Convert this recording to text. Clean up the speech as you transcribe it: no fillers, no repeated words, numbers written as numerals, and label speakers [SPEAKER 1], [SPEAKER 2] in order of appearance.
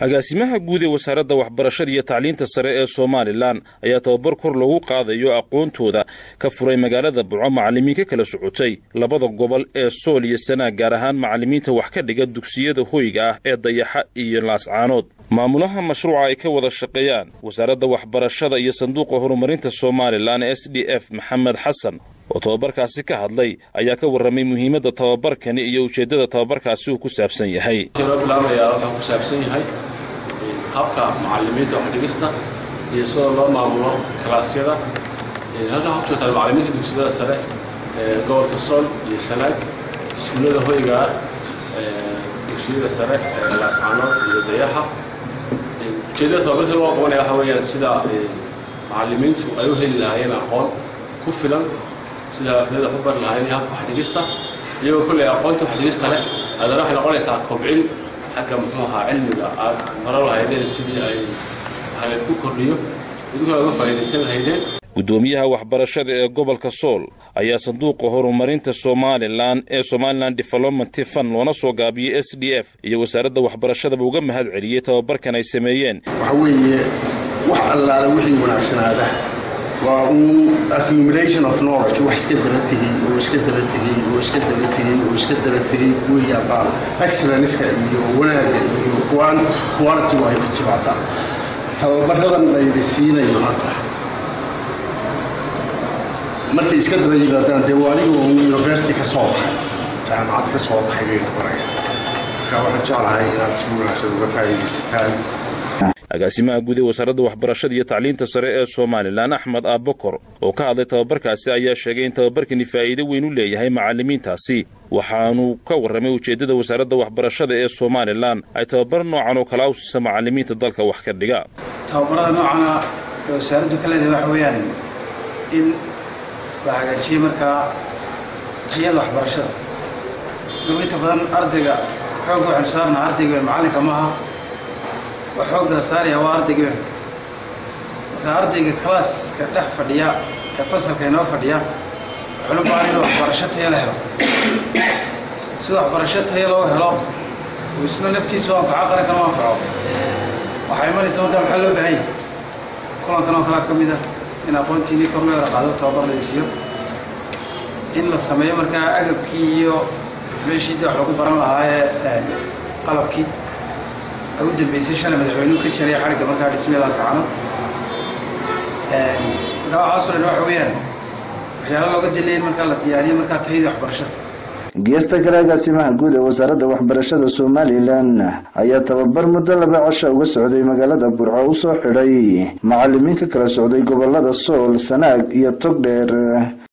[SPEAKER 1] agaasimaha guud ee wasaaradda waxbarashada iyo tacliinta sare ee Soomaaliland ayaa tababar kor loogu qaadayo aqoontooda ka furay magaalada Burco macallimiin ka kala socotay labada gobol ee Sool iyo Sanaag gaar ahaan macallimiinta wax ka dhiga dugsiyada hoyga ah ee Dayaxa iyo Laascaanood. maamulaha mashruuca ay ka wada shaqeeyaan wasaaradda waxbarashada iyo sanduuqa horumarinta Soomaaliland SDF Maxamed Xasan oo tababarkaasi ka hadlay ayaa ka warramay muhiimadda tababarkani iyo ujeedada tababarkaasi uu ku saabsan yahay. habka macallimiinta wax dhigista iyo sida loo maamulo kalaasyada halka waxa joogta macallimiinta dugsiyada sare gobolka Sool iyo Sanaag iskuulada hoyga dugsiyada sare Laascaanood iyo Dayaxa ujeedada tababarka loo qabanaya waxa weeyaan sida macallimiintu ay u heli lahaayeen aqoon ku filan sida ardayda u bar lahaayeen habka wax dhigista iyo kulli aqoonta wax dhigista leh adana waxa noqonaysaa kobcin حكم محوها علمي مرة هيدين السبيل أي هنكون كورنيو ودوها وفا يدسل هيدين gudoomiyaha waxbarashada ee gobolka Sool ayaa sanduuqa horumarinta Soomaaliland ee Somaliland Development Fund loona soo gaabiyay SDF iyo wasaaradda waxbarashada uga mahad celiyay tababarkan ay sameeyeen.
[SPEAKER 2] waxa weeye wax allaala wixii wanaagsanaada waa accumulation of knowledge wax iska daba tegay weeyaba excellence iyo wanaagga iyo quality way ku jirtaa tababaradan ay siinayo hadda markay iska daba yimaadaan deewaaniga university ka soo baxay jaamacad ka soo baxay ka waxa jeclahay inaad si wanaagsan uga faa'iidaysataan.
[SPEAKER 1] agaasimaha guud ee wasaaradda waxbarashada iyo tacliinta sare ee Soomaaliland Axmed Abokor oo ka hadlay tababarkaasi ayaa sheegay in tababarkani faa'iido weyn u leeyahay macallimiintaasi waxaanu ka warramay ujeedada wasaaradda waxbarashada ee Soomaaliland ay tababar noocan oo kala u siisa macallimiinta dalka wax ka dhiga.
[SPEAKER 3] tababarada noocan ee wasaaraddu kala leedahay waxa weeyaan in la hagaajiyo marka tayada waxbarashada inta badan ardayga xoog waxaan saarnaa ardayga macallinka maaha وحوق ساري واردق واردق كلاس كده فديا كفصل كينو فديا علم بعيد وحبرشتها له سواء حبرشتها له هلا وسنا نفتي سواء في عقله كمان فعوا وحيماني سواء كان حلو بعيد كانوا كلام كذا إن أقولتني كم قادر تعبر ليسيو إن السماء مركا أجب كيو ماشي ده حلو برام هاي قلب كي أود البيسيشن مدعوينه كشريعة حركة ما كان اسمه لاسعانه لو حصل إنه حويان وحياله لو قد الليل مكان يعني مكان تهيد وحبرشة
[SPEAKER 4] geesta kale agaasimaha guud ee wasaaradda waxbarashada Soomaaliland ayaa tababar muddo 2 cisho uga socday magaalada Burco oo soo xidhay macallimiinta kala socday gobolada Sool, Sanaag iyo Togdheer.